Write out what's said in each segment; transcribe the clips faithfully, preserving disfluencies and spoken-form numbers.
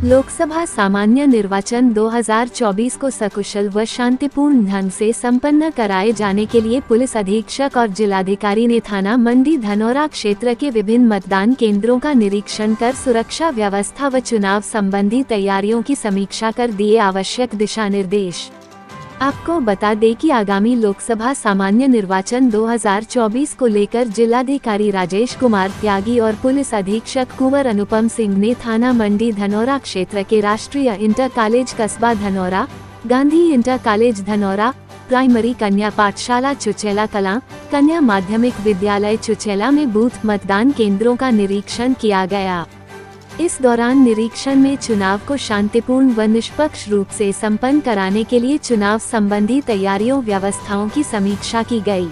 लोकसभा सामान्य निर्वाचन दो हज़ार चौबीस को सकुशल व शांतिपूर्ण ढंग से संपन्न कराए जाने के लिए पुलिस अधीक्षक और जिलाधिकारी ने थाना मंडी धनौरा क्षेत्र के विभिन्न मतदान केंद्रों का निरीक्षण कर सुरक्षा व्यवस्था व चुनाव संबंधी तैयारियों की समीक्षा कर दिए आवश्यक दिशा निर्देश। आपको बता दें कि आगामी लोकसभा सामान्य निर्वाचन दो हज़ार चौबीस को लेकर जिलाधिकारी राजेश कुमार त्यागी और पुलिस अधीक्षक कुंवर अनुपम सिंह ने थाना मंडी धनौरा क्षेत्र के राष्ट्रीय इंटर कॉलेज कस्बा Dhanaura, Gandhi inter college Dhanaura, primary कन्या पाठशाला चुचेला कलां, कन्या माध्यमिक विद्यालय चुचेला में बूथ मतदान केंद्रों का निरीक्षण किया गया। इस दौरान निरीक्षण में चुनाव को शांतिपूर्ण व निष्पक्ष रूप से संपन्न कराने के लिए चुनाव संबंधी तैयारियों व्यवस्थाओं की समीक्षा की गई,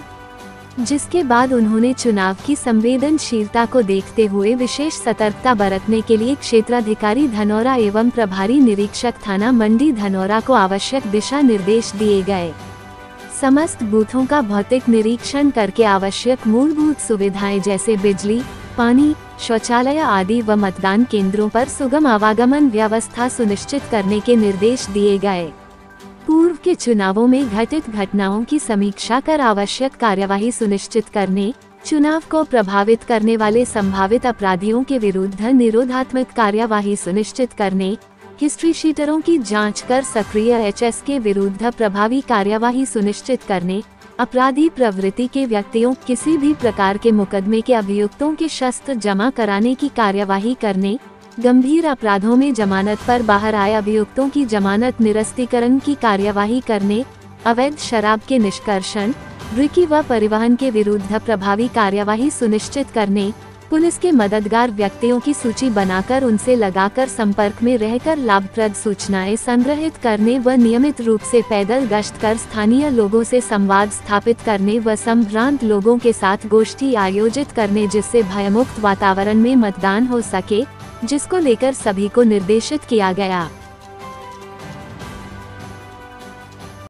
जिसके बाद उन्होंने चुनाव की संवेदनशीलता को देखते हुए विशेष सतर्कता बरतने के लिए क्षेत्राधिकारी धनौरा एवं प्रभारी निरीक्षक थाना मंडी धनौरा को आवश्यक दिशा निर्देश दिए गए। समस्त बूथों का भौतिक निरीक्षण करके आवश्यक मूलभूत सुविधाएं जैसे बिजली, पानी, शौचालय आदि व मतदान केंद्रों पर सुगम आवागमन व्यवस्था सुनिश्चित करने के निर्देश दिए गए। पूर्व के चुनावों में घटित घटनाओं की समीक्षा कर आवश्यक कार्यवाही सुनिश्चित करने, चुनाव को प्रभावित करने वाले संभावित अपराधियों के विरुद्ध निरोधात्मक कार्यवाही सुनिश्चित करने, हिस्ट्री शीटरों की जांच कर सक्रिय एचएस के विरुद्ध प्रभावी कार्यवाही सुनिश्चित करने, अपराधी प्रवृत्ति के व्यक्तियों, किसी भी प्रकार के मुकदमे के अभियुक्तों के शस्त्र जमा कराने की कार्यवाही करने, गंभीर अपराधों में जमानत पर बाहर आए अभियुक्तों की जमानत निरस्तीकरण की कार्यवाही करने, अवैध शराब के निष्कर्षण, रिकी व परिवहन के विरुद्ध प्रभावी कार्यवाही सुनिश्चित करने, पुलिस के मददगार व्यक्तियों की सूची बनाकर उनसे लगाकर संपर्क में रहकर लाभप्रद सूचनाएं संग्रहित करने व नियमित रूप से पैदल गश्त कर स्थानीय लोगों से संवाद स्थापित करने व संभ्रांत लोगों के साथ गोष्ठी आयोजित करने जिससे भयमुक्त वातावरण में मतदान हो सके, जिसको लेकर सभी को निर्देशित किया गया।